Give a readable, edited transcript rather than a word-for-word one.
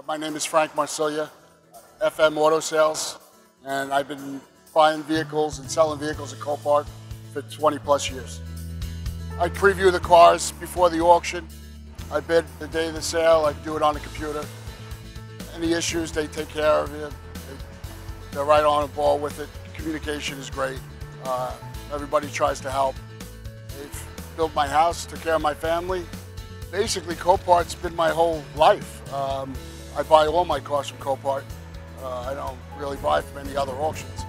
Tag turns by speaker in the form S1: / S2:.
S1: My name is Frank Marsilia, FM Auto Sales, and I've been buying vehicles and selling vehicles at Copart for 20 plus years. I preview the cars before the auction. I bid the day of the sale. I do it on the computer. Any issues, they take care of it. They're right on the ball with it. Communication is great. Everybody tries to help. They've built my house, took care of my family. Basically, Copart's been my whole life. I buy all my cars from Copart. I don't really buy from any other auctions.